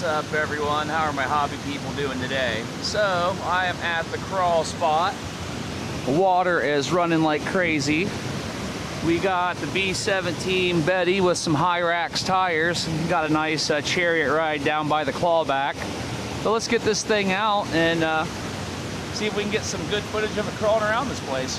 up, everyone? How are my hobby people doing today? So I am at the crawl spot. Water is running like crazy. We got the B17 Betty with some hyrax tires. Got a nice chariot ride down by the clawback. So let's get this thing out and see if we can get some good footage of it crawling around this place.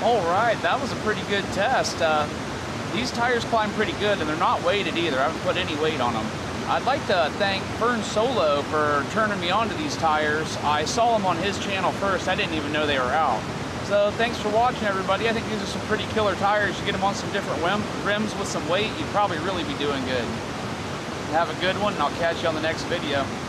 All right, that was a pretty good test. These tires climb pretty good, and they're not weighted either. I haven't put any weight on them. I'd like to thank Fern Solo for turning me on to these tires. I saw them on his channel first. I didn't even know they were out. So thanks for watching, everybody. I think these are some pretty killer tires. You get them on some different rims with some weight, you'd probably really be doing good. Have a good one, and I'll catch you on the next video.